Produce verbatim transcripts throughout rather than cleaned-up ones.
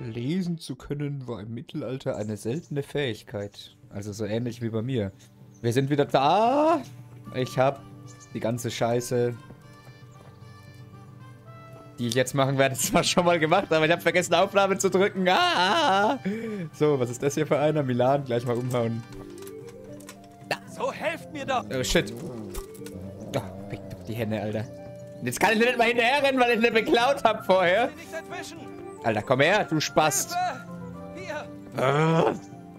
Lesen zu können war im Mittelalter eine seltene Fähigkeit. Also so ähnlich wie bei mir. Wir sind wieder da. Ich habe die ganze Scheiße, die ich jetzt machen werde, zwar schon mal gemacht, aber ich habe vergessen, Aufnahme zu drücken. Ah! So, was ist das hier für einer? Milan, gleich mal umhauen. So, helft mir doch! Oh, shit. Oh, weg doch die Hände, Alter. Jetzt kann ich nicht mal hinterher rennen, weil ich nicht beklaut habe vorher. Alter, komm her, du Spast. Hier! Ah.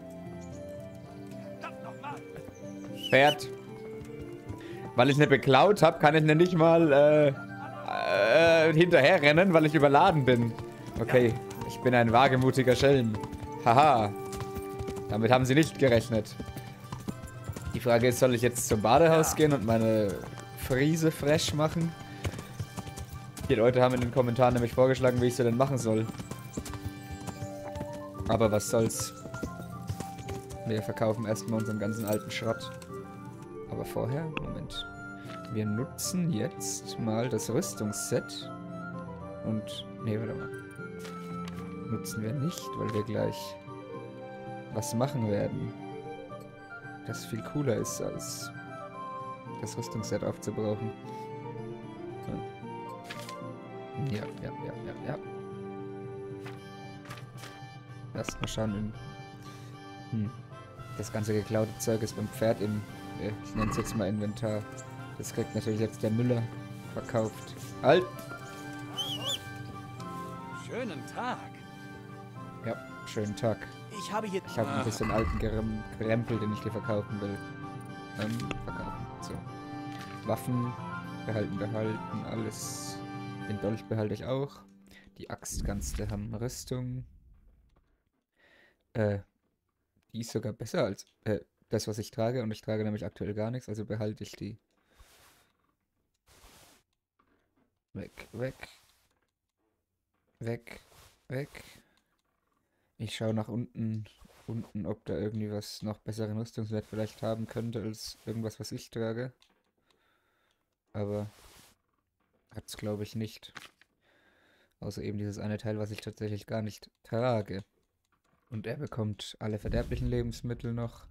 Pferd. Weil ich nicht beklaut habe, kann ich nicht mal äh, äh, hinterher rennen, weil ich überladen bin. Okay, ich bin ein wagemutiger Schelm. Haha. Damit haben sie nicht gerechnet. Die Frage ist, soll ich jetzt zum Badehaus ja. gehen und meine Friese fresh machen? Die Leute haben in den Kommentaren nämlich vorgeschlagen, wie ich sie denn machen soll. Aber was soll's. Wir verkaufen erstmal unseren ganzen alten Schrott. Aber vorher, Moment. Wir nutzen jetzt mal das Rüstungsset. Und, nee, warte mal. Nutzen wir nicht, weil wir gleich was machen werden. Das viel cooler ist, als das Rüstungsset aufzubrauchen. Ja, ja, ja, ja, ja. Lass mal schauen. Hm. Das ganze geklaute Zeug ist beim Pferd im, ich nenne es jetzt mal Inventar. Das kriegt natürlich jetzt der Müller verkauft. Halt! Schönen Tag. Ja, schönen Tag. Ich habe hier... Ich habe ein bisschen alten Gerem Gerempel, den ich dir verkaufen will. Ähm, verkaufen. So. Waffen behalten, behalten, alles. Den Dolch behalte ich auch. Die Axt kannst du haben. Rüstung. Äh, die ist sogar besser als äh, das, was ich trage. Und ich trage nämlich aktuell gar nichts, also behalte ich die. Weg, weg. Weg, weg. Ich schaue nach unten, unten, ob da irgendwie was noch besseren Rüstungswert vielleicht haben könnte als irgendwas, was ich trage. Aber hat's, glaube ich, nicht. Außer eben dieses eine Teil, was ich tatsächlich gar nicht trage. Und er bekommt alle verderblichen Lebensmittel noch.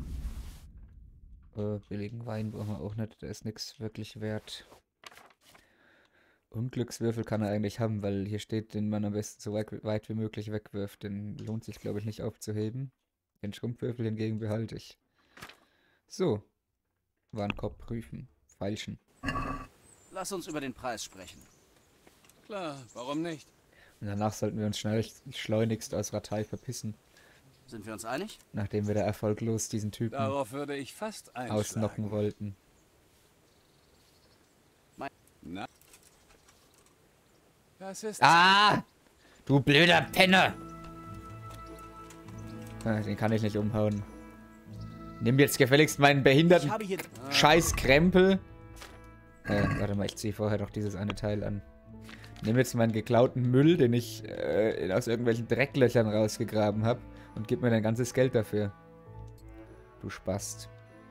Äh, billigen Wein brauchen wir auch nicht, der ist nichts wirklich wert. Unglückswürfel kann er eigentlich haben, weil hier steht, den man am besten so weit, weit wie möglich wegwirft. Den lohnt sich, glaube ich, nicht aufzuheben. Den Schrumpfwürfel hingegen behalte ich. So. Warenkorb prüfen. Feilschen. Lass uns über den Preis sprechen. Klar, warum nicht? Und danach sollten wir uns schnell schleunigst aus Ratay verpissen. Sind wir uns einig? Nachdem wir da erfolglos diesen Typen Darauf würde ich fast einschlagen. ausnocken wollten. Na? Das ist... Ah! Du blöder Penner! Ah, den kann ich nicht umhauen. Nimm jetzt gefälligst meinen behinderten hier... Scheiß-Krempel. Äh, warte mal, ich ziehe vorher doch dieses eine Teil an. Nimm jetzt meinen geklauten Müll, den ich äh, aus irgendwelchen Drecklöchern rausgegraben habe, und gib mir dein ganzes Geld dafür. Du Spast.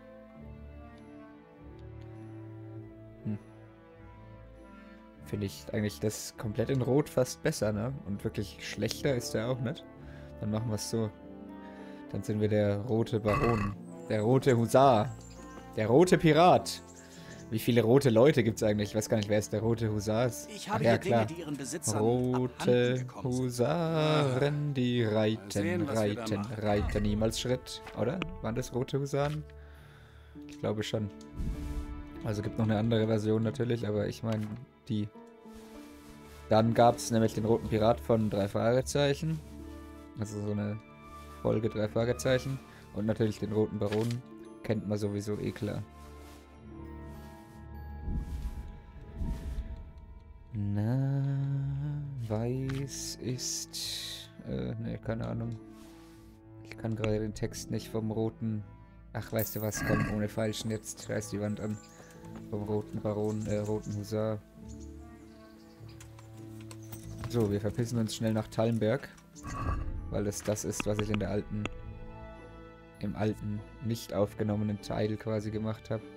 Hm. Finde ich eigentlich das komplett in Rot fast besser, ne? Und wirklich schlechter ist der auch nicht. Dann machen wir es so. Dann sind wir der rote Baron. Der rote Husar. Der rote Pirat. Wie viele rote Leute gibt es eigentlich? Ich weiß gar nicht, wer ist der rote Husar? Ich habe Ach, ja, hier klar. Dinge, die ihren Besitzern Rote Husaren, die reiten, sehen, was wir da reiten, machen. reiten niemals Schritt. Oder? Waren das rote Husaren? Ich glaube schon. Also gibt noch eine andere Version natürlich, aber ich meine die. Dann gab es nämlich den roten Pirat von drei Fragezeichen. Also so eine Folge drei Fragezeichen. Und natürlich den roten Baron. Kennt man sowieso eh klar. Na, weiß ist... Äh, ne, keine Ahnung. Ich kann gerade den Text nicht vom roten... Ach, weißt du was, komm, ohne Falschen jetzt. Reiß die Wand an. Vom roten Baron, äh, roten Husar. So, wir verpissen uns schnell nach Tallenberg. Weil es das ist, was ich in der alten... im alten, nicht aufgenommenen Teil quasi gemacht habe.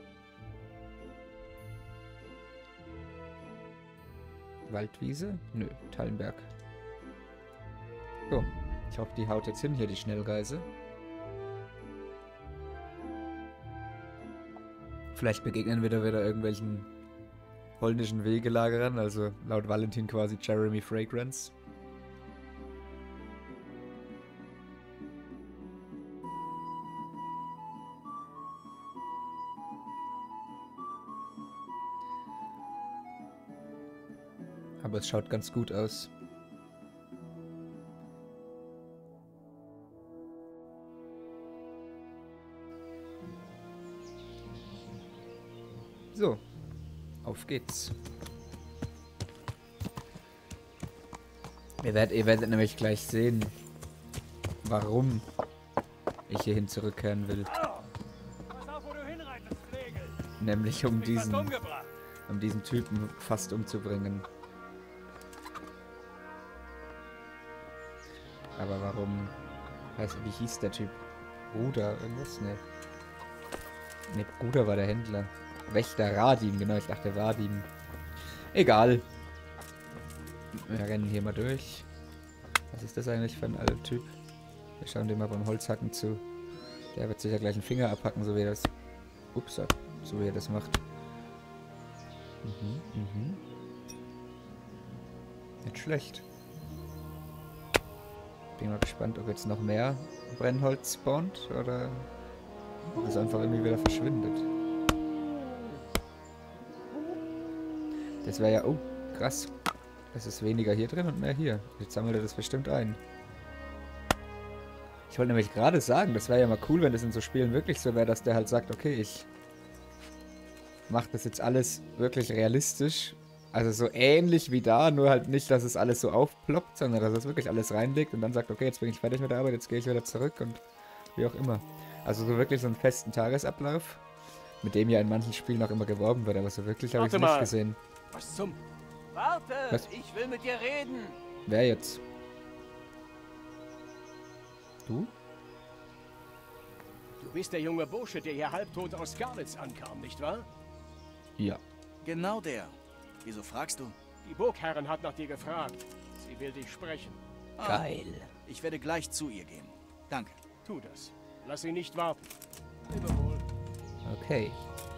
Waldwiese? Nö, Tallenberg. So, ich hoffe, die haut jetzt hin hier, die Schnellreise. Vielleicht begegnen wir da wieder irgendwelchen polnischen Wegelagerern, also laut Valentin quasi Jeremy Fragrance. Aber es schaut ganz gut aus. So, auf geht's. Ihr werdet, ihr werdet nämlich gleich sehen, warum ich hierhin zurückkehren will. Nämlich um diesen, um diesen Typen fast umzubringen. Aber warum? Weiß wie hieß der Typ? Bruder, irgendwas? Ne. Ne, Bruder war der Händler. Wächter Radim, genau, ich dachte Vadim. Egal. Wir rennen hier mal durch. Was ist das eigentlich für ein alter Typ? Wir schauen dem mal beim Holzhacken zu. Der wird sich ja gleich einen Finger abhacken, so wie er das... Ups, so wie er das macht. Mhm, mhm. Nicht schlecht. Bin mal gespannt, ob jetzt noch mehr Brennholz spawnt oder ob es einfach irgendwie wieder verschwindet. Das wäre ja... Oh, krass. Es ist weniger hier drin und mehr hier. Jetzt sammelt er das bestimmt ein. Ich wollte nämlich gerade sagen, das wäre ja mal cool, wenn das in so Spielen wirklich so wäre, dass der halt sagt, okay, ich mache das jetzt alles wirklich realistisch. Also so ähnlich wie da, nur halt nicht, dass es alles so aufploppt, sondern dass es wirklich alles reinlegt und dann sagt, okay, jetzt bin ich fertig mit der Arbeit, jetzt gehe ich wieder zurück und wie auch immer. Also so wirklich so einen festen Tagesablauf, mit dem ja in manchen Spielen auch immer geworben wird, aber so wirklich habe ich es nicht gesehen. Was zum... Warte, Was? ich will mit dir reden. Wer jetzt? Du? Du bist der junge Bursche, der hier halbtot aus Garlitz ankam, nicht wahr? Ja. Genau der. Wieso fragst du? Die Burgherrin hat nach dir gefragt. Sie will dich sprechen. Ah, Geil. ich werde gleich zu ihr gehen. Danke. Tu das. Lass sie nicht warten. Lebe wohl. Okay.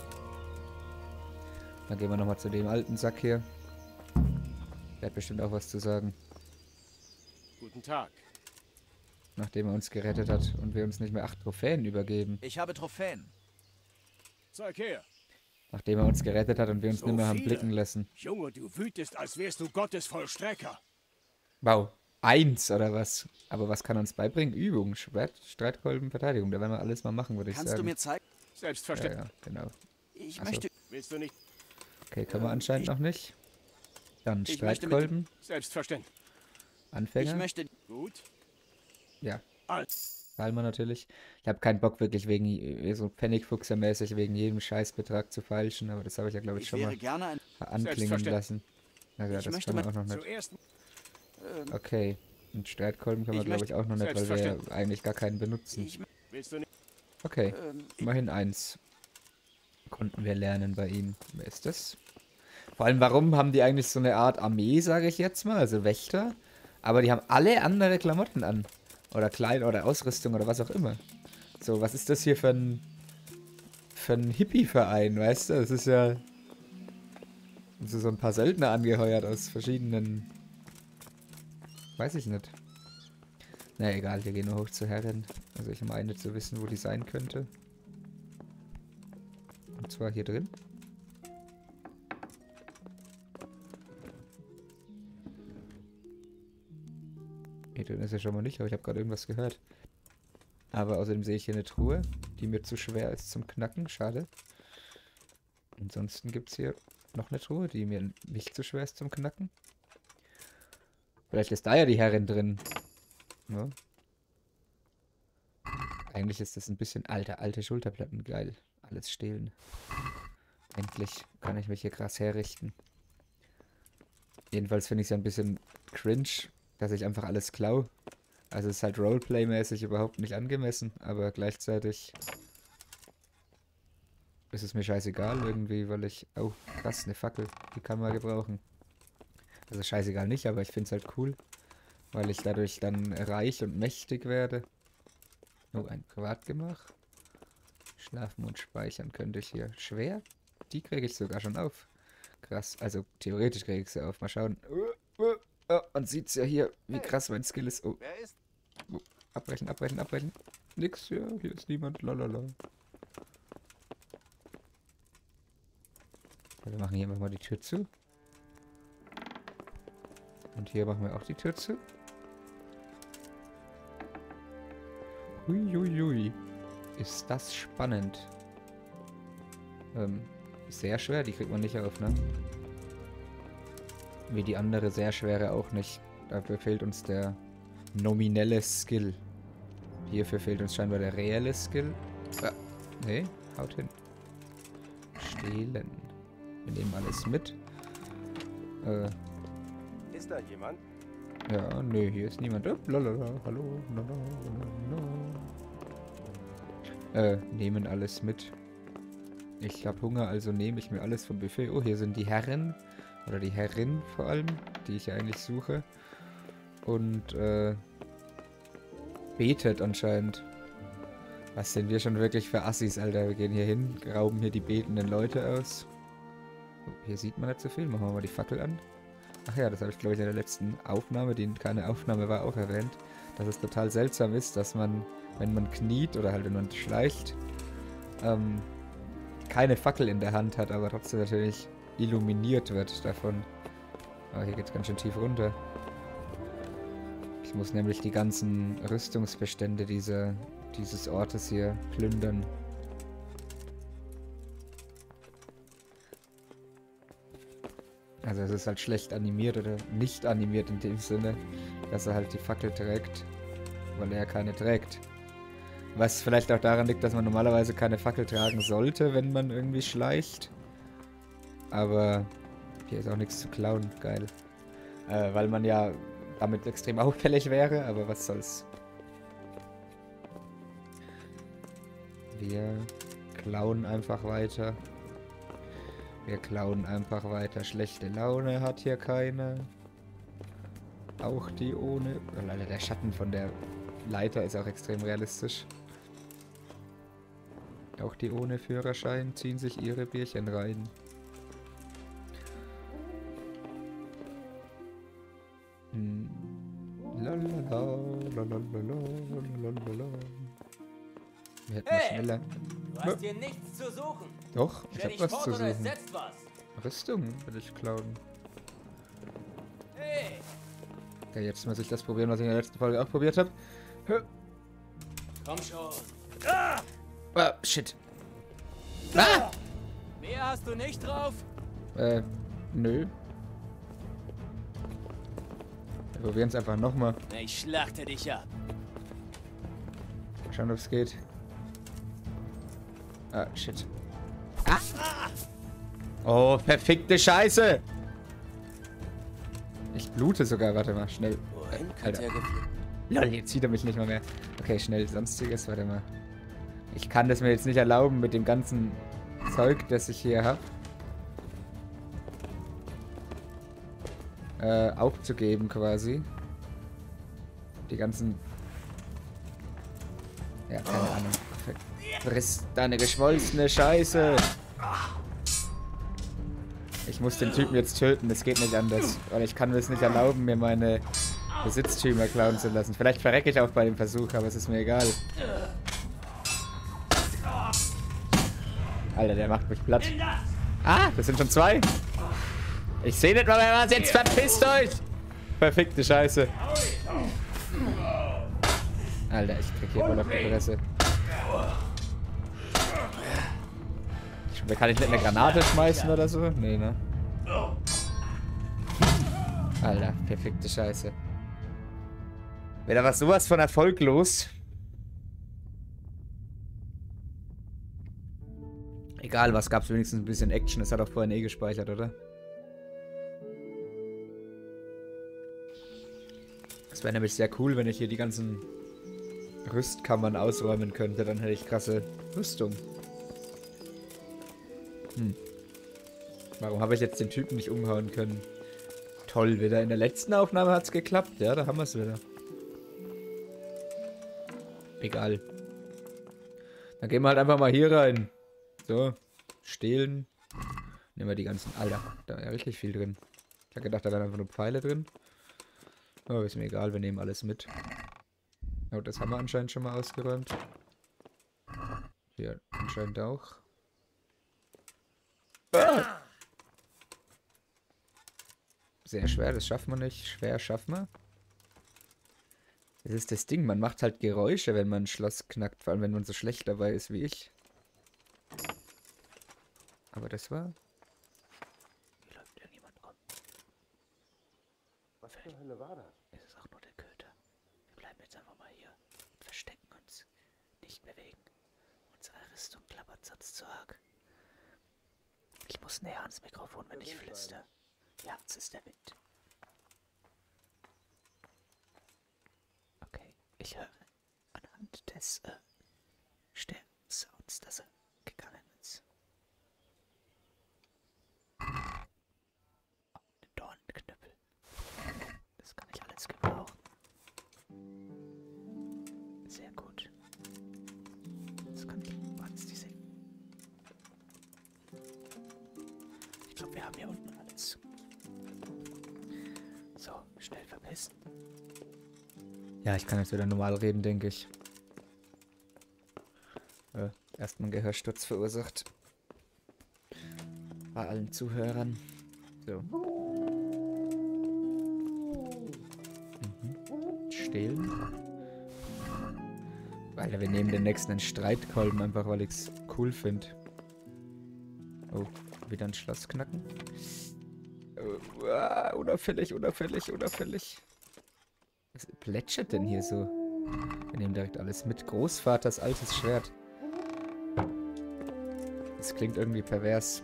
Dann gehen wir nochmal zu dem alten Sack hier. Der hat bestimmt auch was zu sagen. Guten Tag. Nachdem er uns gerettet hat und wir uns nicht mehr acht Trophäen übergeben. Ich habe Trophäen. Zeig her. Nachdem er uns gerettet hat und wir uns So nicht mehr haben viele. blicken lassen. Junge, du wütest, als wärst du Gottes Vollstrecker. Wow. Eins oder was? Aber was kann er uns beibringen? Übung, Schwert, Streitkolben, Verteidigung. Da werden wir alles mal machen, würde ich Kannst sagen. du mir zeigen? Ja, Selbstverständlich. ja, genau. Ich Ach so. möchte... Willst du nicht? Okay, können wir anscheinend noch nicht. Dann Ich möchte mit- Streitkolben, Selbstverständlich. Anfänger. Ich möchte... Gut. Ja, Als. zahlen wir natürlich. Ich habe keinen Bock wirklich wegen, je- so Pfennigfuchser-mäßig wegen jedem Scheißbetrag zu feilschen, aber das habe ich ja glaube ich Ich schon wäre mal gerne ein... anklingen Selbstverständlich. lassen. Also ja, Ich das möchte kann man mit- auch noch nicht. Zuerst. Ähm, Okay, und Streitkolben können wir Ich glaube ich auch noch nicht, weil wir ja Selbstverständlich. eigentlich gar keinen benutzen. ich... Willst du nicht? Okay, Ähm, immerhin eins konnten wir lernen bei ihm. Wer ist das? Vor allem, warum haben die eigentlich so eine Art Armee, sage ich jetzt mal, also Wächter, aber die haben alle andere Klamotten an. Oder Kleid oder Ausrüstung oder was auch immer. So, was ist das hier für ein für ein Hippie-Verein, weißt du? Das ist ja also so ein paar Söldner angeheuert aus verschiedenen... Weiß ich nicht. Na egal, wir gehen nur hoch zur Herrin. Also ich meine zu wissen, wo die sein könnte. Und zwar hier drin. Hier drin ist er schon mal nicht, aber ich habe gerade irgendwas gehört. Aber außerdem sehe ich hier eine Truhe, die mir zu schwer ist zum Knacken. Schade. Ansonsten gibt es hier noch eine Truhe, die mir nicht zu schwer ist zum Knacken. Vielleicht ist da ja die Herrin drin. Ja. Eigentlich ist das ein bisschen alte, alte Schulterplatten. Geil. Alles stehlen. Endlich kann ich mich hier krass herrichten. Jedenfalls finde ich es ja ein bisschen cringe, dass ich einfach alles klau. Also es ist halt Roleplay-mäßig überhaupt nicht angemessen, aber gleichzeitig ist es mir scheißegal irgendwie, weil ich... Oh, krass, eine Fackel. Die kann man gebrauchen. Also scheißegal nicht, aber ich finde es halt cool, Weil ich dadurch dann reich und mächtig werde. Oh, ein Privatgemach. Schlafen und speichern könnte ich hier. Schwer? Die kriege ich sogar schon auf. Krass. Also theoretisch kriege ich sie auf. Mal schauen. Oh, oh, oh, man sieht es ja hier, wie krass mein Skill ist. Oh. Oh. Abbrechen, abbrechen, abbrechen. Nix, ja, hier ist niemand. Lalala. Wir machen hier mal die Tür zu. Und hier machen wir auch die Tür zu. Huiuiui. Ist das spannend. Ähm, sehr schwer, die kriegt man nicht auf, ne? Wie die andere sehr schwere auch nicht. Dafür fehlt uns der nominelle Skill. Hierfür fehlt uns scheinbar der reelle Skill. Ah, nee, haut hin. Stehlen. Wir nehmen alles mit. Äh. Ist da jemand? Ja, nee, hier ist niemand. Oh, lalala, hallo. No, no, no, no. Äh, nehmen alles mit. Ich habe Hunger, also nehme ich mir alles vom Buffet. Oh, hier sind die Herren. Oder die Herrin vor allem, die ich ja eigentlich suche. Und, äh, betet anscheinend. Was sind wir schon wirklich für Assis, Alter? Wir gehen hier hin, rauben hier die betenden Leute aus. Oh, hier sieht man nicht so viel. Machen wir mal die Fackel an. Ach ja, das habe ich, glaube ich, in der letzten Aufnahme, die keine Aufnahme war, auch erwähnt. Dass es total seltsam ist, dass man, wenn man kniet oder halt wenn man schleicht, ähm, keine Fackel in der Hand hat, aber trotzdem natürlich illuminiert wird davon. Aber hier geht es ganz schön tief runter. Ich muss nämlich die ganzen Rüstungsbestände dieser, dieses Ortes hier plündern. Also es ist halt schlecht animiert oder nicht animiert in dem Sinne, dass er halt die Fackel trägt, weil er keine trägt. Was vielleicht auch daran liegt, dass man normalerweise keine Fackel tragen sollte, wenn man irgendwie schleicht. Aber hier ist auch nichts zu klauen, geil. Äh, weil man ja damit extrem auffällig wäre, aber was soll's. Wir klauen einfach weiter. Wir klauen einfach weiter. Schlechte Laune hat hier keine. Auch die ohne. Oh, Alter, der Schatten von der Leiter ist auch extrem realistisch. Auch die ohne Führerschein ziehen sich ihre Bierchen rein. Hm. Lalala, lalala, lalala. Wir hätten hey, schneller. Du hast hier nichts zu suchen. Doch, ich hab was zu suchen. Was. Rüstung will ich klauen. Hey. Okay, jetzt muss ich das probieren, was ich in der letzten Folge auch probiert habe. Komm schon. Ah! Ah, shit. Ah! Mehr hast du nicht drauf? Äh, nö. Wir probieren es einfach nochmal. Ich schlachte dich ab. Schauen, ob es geht. Ah, shit. Ah! Oh, perfekte Scheiße! Ich blute sogar, warte mal, schnell. Wohin äh, kann der geflogen? Lol, jetzt sieht er mich nicht mal mehr. Okay, schnell, sonstiges, warte mal. Ich kann das mir jetzt nicht erlauben mit dem ganzen Zeug, das ich hier habe. Äh, aufzugeben quasi. Die ganzen... Ja, keine oh. Ahnung. Friss deine geschmolzene Scheiße. Ich muss den Typen jetzt töten, das geht nicht anders. Weil ich kann mir es nicht erlauben, mir meine Besitztümer klauen zu lassen. Vielleicht verrecke ich auch bei dem Versuch, aber es ist mir egal. Alter, der macht mich platt. Ah, das sind schon zwei. Ich sehe nicht mal, wer was jetzt. Verpisst euch! Verfickte Scheiße. Alter, ich krieg hier voll auf die Fresse. Kann ich nicht eine Granate schmeißen oder so? Nee, ne? Alter, perfekte Scheiße. Wäre da was sowas von erfolglos. Egal, was gab's wenigstens ein bisschen Action. Das hat auch vorhin eh gespeichert, oder? Das wäre nämlich sehr cool, wenn ich hier die ganzen Rüstkammern ausräumen könnte. Dann hätte ich krasse Rüstung. Hm. Warum habe ich jetzt den Typen nicht umhauen können? Toll, wieder. In der letzten Aufnahme hat es geklappt. Ja, da haben wir es wieder. Egal. Dann gehen wir halt einfach mal hier rein. So. Stehlen. Nehmen wir die ganzen... Alter, da war ja richtig viel drin. Ich habe gedacht, da wären einfach nur Pfeile drin. Oh, ist mir egal, wir nehmen alles mit. Oh, das haben wir anscheinend schon mal ausgeräumt. Hier anscheinend auch. Ah! Sehr schwer, das schaffen wir nicht. Schwer schaffen wir. Das ist das Ding, man macht halt Geräusche, wenn man ein Schloss knackt. Vor allem, wenn man so schlecht dabei ist wie ich. Aber das war... Hier läuft irgendjemand rum. Was zur Hölle war das? Es ist auch nur der Köter. Wir bleiben jetzt einfach mal hier und verstecken uns. Nicht bewegen. Unsere Rüstung klappert sonst zu arg. Ich muss näher ans Mikrofon, wenn ich flüster. Ja, es ist der Wind. Okay, ich höre anhand des äh, Sternsounds, dass er gegangen ist. Oh, ein Dornenknüppel. Das kann ich alles gebrauchen. Sehr gut. Das kann ich was die singen. Ich glaube, wir haben hier unten alles. So, schnell verpissen. Ja, ich kann jetzt wieder normal reden, denke ich. Äh, erstmal einen Gehörsturz verursacht. Bei allen Zuhörern. So. Mhm. Stehlen. Alter, wir nehmen den nächsten einen Streitkolben, einfach weil ich es cool finde. Oh, wieder ein Schloss knacken. Oh, ah, unauffällig, unauffällig, unauffällig. Was plätschert denn hier so? Wir nehmen direkt alles mit. Großvaters altes Schwert. Das klingt irgendwie pervers.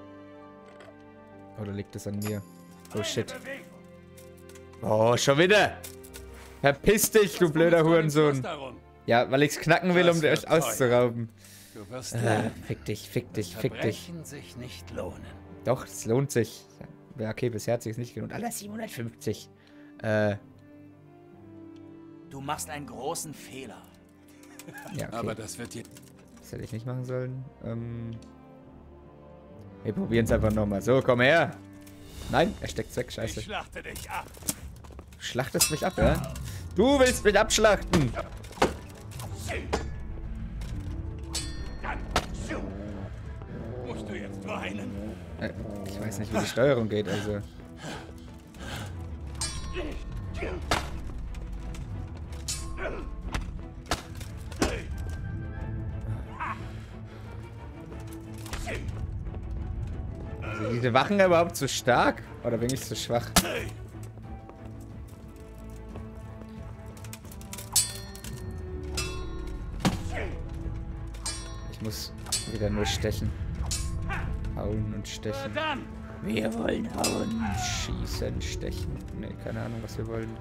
Oder liegt das an mir? Oh shit. Oh, schon wieder! Verpiss dich, du blöder Hurensohn! Ja, weil ich's knacken will, um euch auszurauben. Du wirst Äh, fick dich, fick dich, fick dich. sich nicht lohnen. Doch, es lohnt sich. Ja, okay, bisher hat sich's nicht gelohnt. Alter, siebenhundertfünfzig. Äh. Du machst einen großen Fehler. Ja, okay. Aber das wird dir... Das hätte ich nicht machen sollen. Ähm. Wir probieren es einfach nochmal. So, komm her. Nein, er steckt's weg. Scheiße. Ich schlachte dich ab. Du schlachtest mich ab, ja? Du willst mich abschlachten. Musst du jetzt weinen? Äh, ich weiß nicht, wie die Steuerung geht, also. Sind diese Wachen überhaupt zu stark? Oder bin ich zu schwach? Ich muss wieder nur stechen. Hauen und stechen. Wir wollen hauen, schießen, stechen. Ne, keine Ahnung, was wir wollen.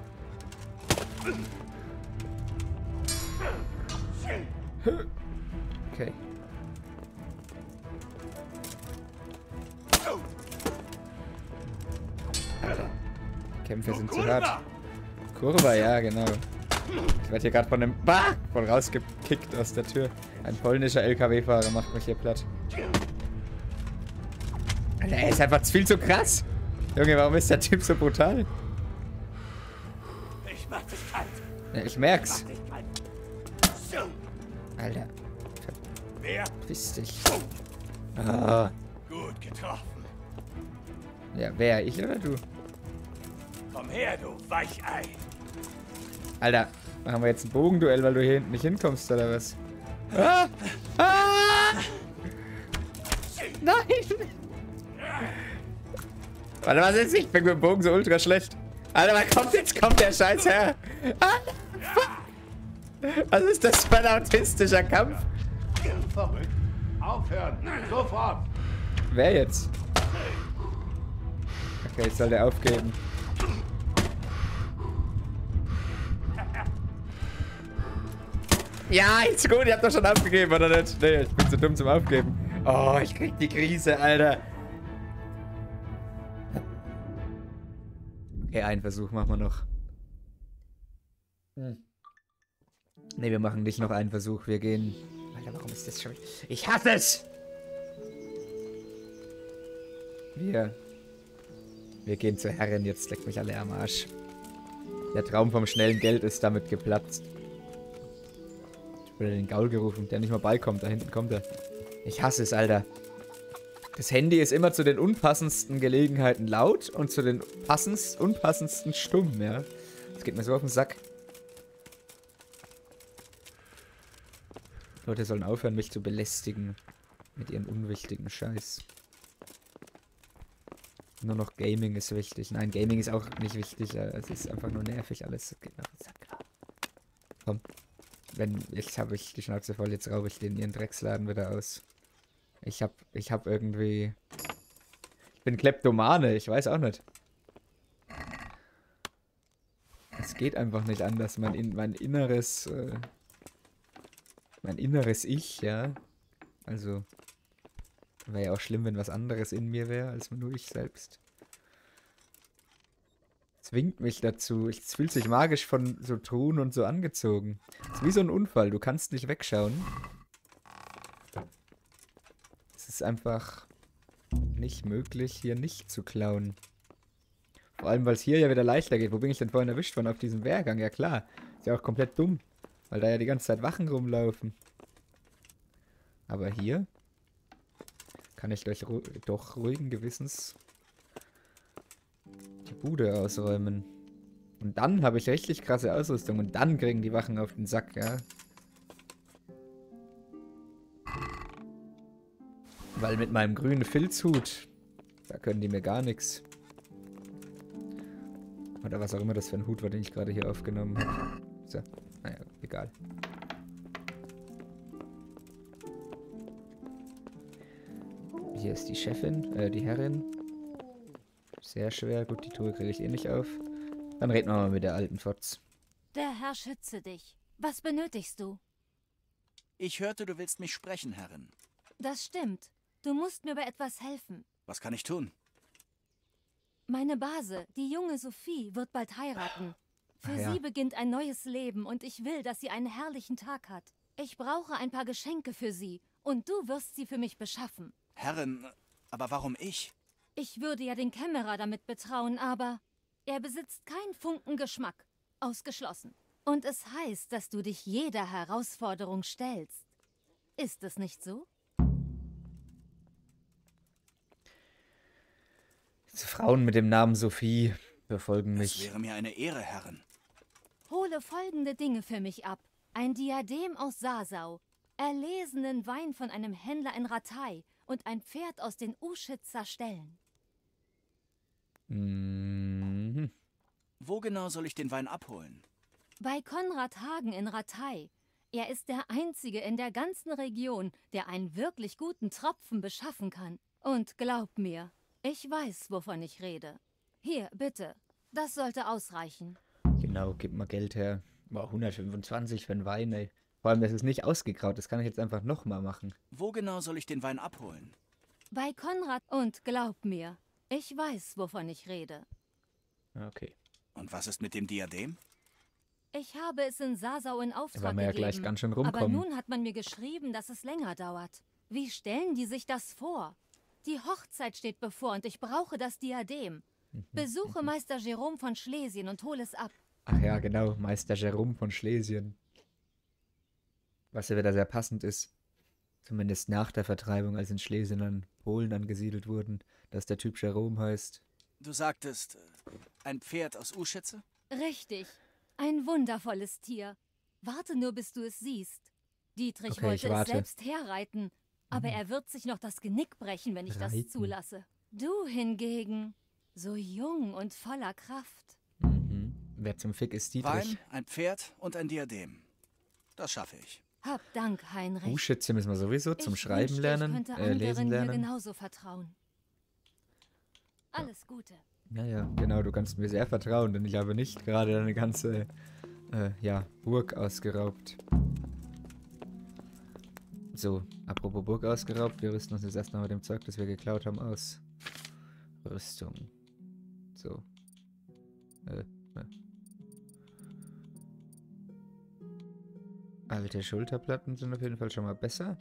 Okay. Alter. Die Kämpfe sind zu hart. Kurva, ja, genau. Ich werde hier gerade von dem bah, von rausgekickt aus der Tür. Ein polnischer L K W-Fahrer macht mich hier platt. Alter, er ist einfach viel zu krass. Junge, warum ist der Typ so brutal? Ich mach dich kalt. Ja, ich merk's. Ich mach dich kalt. Alter. Wer? Verpiss dich. Ah. Gut getroffen. Ja, wer? Ich oder du? Komm her, du Weichei. Alter, machen wir jetzt ein Bogenduell, weil du hier hinten nicht hinkommst, oder was? Ah! Ah! Nein! Warte, was ist? Ich bin mit dem Bogen so ultra schlecht. Alter, wann kommt jetzt? Kommt der Scheiß her? Alter, fuck! Was ist das für ein autistischer Kampf? Verrückt. Aufhören. Sofort. Wer jetzt? Okay, jetzt soll der aufgeben. Ja, ist gut, ihr habt doch schon aufgegeben, oder nicht? Nee, ich bin zu dumm zum Aufgeben. Oh, ich krieg die Krise, Alter. Okay, einen Versuch machen wir noch. Hm. Ne, wir machen nicht noch einen Versuch. Wir gehen... Alter, warum ist das schon... Ich hasse es! Wir... Wir gehen zur Herrin. Jetzt leckt mich alle am Arsch. Der Traum vom schnellen Geld ist damit geplatzt. Ich wurde den Gaul gerufen, der nicht mal beikommt. Da hinten kommt er. Ich hasse es, Alter. Das Handy ist immer zu den unpassendsten Gelegenheiten laut und zu den passendst, unpassendsten stumm, ja. Das geht mir so auf den Sack. Leute sollen aufhören, mich zu belästigen mit ihrem unwichtigen Scheiß. Nur noch Gaming ist wichtig. Nein, Gaming ist auch nicht wichtig. Es ist einfach nur nervig alles. Das geht mir auf den Sack. Komm. Wenn, jetzt habe ich die Schnauze voll, jetzt raube ich den ihren Drecksladen wieder aus. Ich hab, ich hab irgendwie... Ich bin Kleptomane, ich weiß auch nicht. Es geht einfach nicht anders. Mein, in, mein inneres... Äh, mein inneres Ich, ja. Also... Wäre ja auch schlimm, wenn was anderes in mir wäre, als nur ich selbst. Zwingt mich dazu. Es fühlt sich magisch von so Truhen und so angezogen. Es ist wie so ein Unfall. Du kannst nicht wegschauen. Es ist einfach nicht möglich, hier nicht zu klauen. Vor allem, weil es hier ja wieder leichter geht. Wo bin ich denn vorhin erwischt worden? Auf diesem Wehrgang? Ja klar. Ist ja auch komplett dumm. Weil da ja die ganze Zeit Wachen rumlaufen. Aber hier kann ich durch, doch ruhigen Gewissens die Bude ausräumen. Und dann habe ich richtig krasse Ausrüstung. Und dann kriegen die Wachen auf den Sack, ja. Weil mit meinem grünen Filzhut, da können die mir gar nichts. Oder was auch immer das für ein Hut war, den ich gerade hier aufgenommen habe. So, naja, egal. Hier ist die Chefin, äh, die Herrin. Sehr schwer. Gut, die Truhe kriege ich eh nicht auf. Dann reden wir mal mit der alten Fotz. Der Herr schütze dich. Was benötigst du? Ich hörte, du willst mich sprechen, Herrin. Das stimmt. Du musst mir bei etwas helfen. Was kann ich tun? Meine Base, die junge Sophie, wird bald heiraten. Für Ach ja. sie beginnt ein neues Leben und ich will, dass sie einen herrlichen Tag hat. Ich brauche ein paar Geschenke für sie und du wirst sie für mich beschaffen. Herrin, aber warum ich? Ich würde ja den Kämmerer damit betrauen, aber er besitzt keinen Funken Geschmack. Ausgeschlossen. Und es heißt, dass du dich jeder Herausforderung stellst. Ist es nicht so? Diese Frauen mit dem Namen Sophie verfolgen mich. Es wäre mir eine Ehre, Herrin. Hole folgende Dinge für mich ab. Ein Diadem aus Sasau, erlesenen Wein von einem Händler in Rattay und ein Pferd aus den Uschitzer Ställen. Mhm. Wo genau soll ich den Wein abholen? Bei Konrad Hagen in Rattay. Er ist der Einzige in der ganzen Region, der einen wirklich guten Tropfen beschaffen kann. Und glaub mir, ich weiß, wovon ich rede. Hier, bitte. Das sollte ausreichen. Genau, gib mal Geld her. Boah, hundertfünfundzwanzig für einen Wein, ey. Vor allem, das ist nicht ausgegraut. Das kann ich jetzt einfach nochmal machen. Wo genau soll ich den Wein abholen? Bei Konrad. Und glaub mir, ich weiß, wovon ich rede. Okay. Und was ist mit dem Diadem? Ich habe es in Sasau in Da Auftrag werden wir ja gegeben. gleich ganz schön Aber rumkommen. nun hat man mir geschrieben, dass es länger dauert. Wie stellen die sich das vor? Die Hochzeit steht bevor und ich brauche das Diadem. Besuche Meister Jerome von Schlesien und hole es ab. Ach ja, genau. Meister Jerome von Schlesien. Was ja wieder sehr passend ist. Zumindest nach der Vertreibung, als in Schlesien dann Polen angesiedelt wurden, dass der Typ Jerome heißt. Du sagtest, ein Pferd aus Uschitze? Richtig. Ein wundervolles Tier. Warte nur, bis du es siehst. Dietrich Okay, ich wollte es warte. selbst herreiten. Aber er wird sich noch das Genick brechen, wenn ich Reiten. das zulasse. Du hingegen, so jung und voller Kraft. Mhm. Wer zum Fick ist Dietrich? Wein, ein Pferd und ein Diadem. Das schaffe ich. Hab Dank, Heinrich. Buchschütze müssen wir sowieso zum Ich Schreiben wünschte, lernen, ich könnte äh, lesen anderen hier lernen. genauso vertrauen. Alles Gute. Ja, ja, genau, du kannst mir sehr vertrauen, denn ich habe nicht gerade deine ganze, äh, ja, Burg ausgeraubt. So, apropos Burg ausgeraubt, wir rüsten uns jetzt erst noch mit dem Zeug, das wir geklaut haben, aus. Rüstung. So. Äh, ne. Alte Schulterplatten sind auf jeden Fall schon mal besser.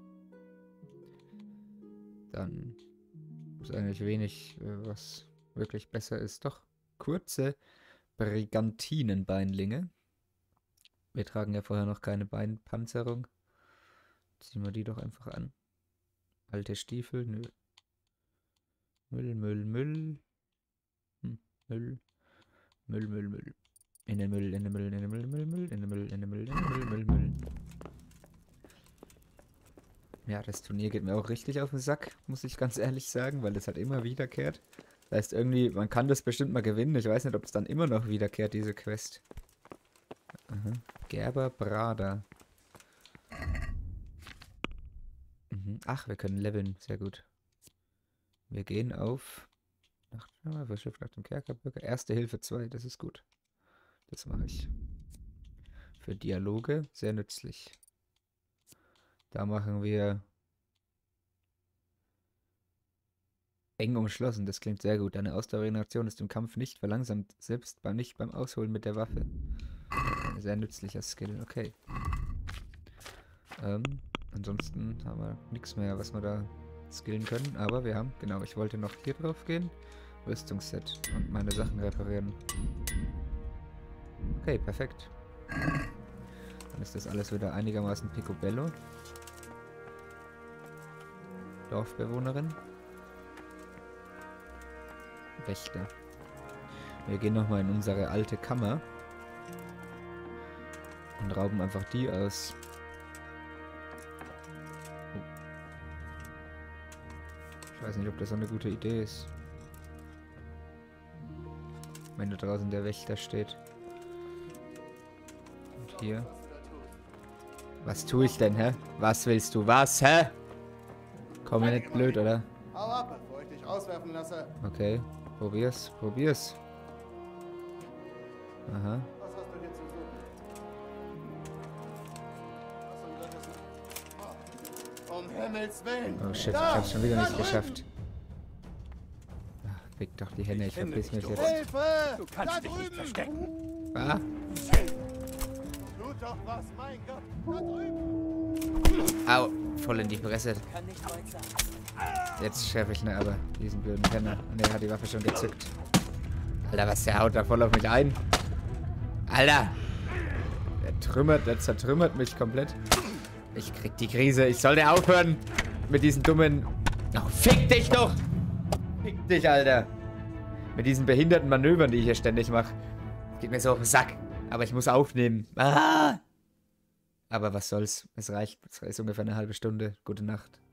Dann ist eigentlich wenig, äh, was wirklich besser ist. Doch, kurze Brigantinenbeinlinge. Wir tragen ja vorher noch keine Beinpanzerung. Ziehen wir die doch einfach an. Alte Stiefel, nö. Müll, Müll, Müll. Hm, Müll. Müll, Müll, Müll. In den Müll, in den Müll, in den Müll, Müll, Müll, in den Müll, in den Müll, in den Müll, Müll, Müll. Ja, das Turnier geht mir auch richtig auf den Sack, muss ich ganz ehrlich sagen, weil es halt immer wiederkehrt. Das heißt irgendwie, man kann das bestimmt mal gewinnen. Ich weiß nicht, ob es dann immer noch wiederkehrt, diese Quest. Aha. Gerber Brader. Mhm. Ach, wir können leveln. Sehr gut. Wir gehen auf... Nach, ah, Verschrift nach dem Kerkerbürger. Erste Hilfe zwei, das ist gut. Das mache ich. Für Dialoge sehr nützlich. Da machen wir... Eng umschlossen, das klingt sehr gut. Deine Ausdauerregeneration ist im Kampf nicht verlangsamt, selbst beim, nicht beim Ausholen mit der Waffe. Ein sehr nützlicher Skill, okay. Ähm, ansonsten haben wir nichts mehr, was wir da skillen können. Aber wir haben, genau, ich wollte noch hier drauf gehen. Rüstungsset und meine Sachen reparieren. Okay, perfekt. Dann ist das alles wieder einigermaßen picobello. Dorfbewohnerin. Wächter. Wir gehen nochmal in unsere alte Kammer und rauben einfach die aus. Oh. Ich weiß nicht, ob das so eine gute Idee ist. Wenn da draußen der Wächter steht. Und hier. Was tue ich denn, hä? Was willst du? Was, hä? Komm mir nicht blöd, oder? Hau ab, bevor ich dich rauswerfen lasse. Okay. Probier's, probier's. Aha. Was hast du hier zu suchen? Was um Gottes Willen? Um Himmels Willen! Oh shit, Da, ich hab's schon wieder da nicht drüben. geschafft. Ach, fick doch die Hände, ich verpiss mich jetzt. Hilfe! Du kannst da dich nicht drüben! verstecken. Ah, Tut doch was, mein Gott! Da drüben! au, voll in die Fresse. Kann nicht weit sein. Jetzt schärfe ich ne aber, diesen blöden Penner. Und er hat die Waffe schon gezückt. Alter, was, der haut da voll auf mich ein. Alter! Der trümmert, der zertrümmert mich komplett. Ich krieg die Krise. Ich sollte aufhören mit diesen dummen... Oh, fick dich doch! Fick dich, Alter! Mit diesen behinderten Manövern, die ich hier ständig mache. Geht mir so auf den Sack. Aber ich muss aufnehmen. Ah! Aber was soll's. Es reicht. Es ist ungefähr eine halbe Stunde. Gute Nacht.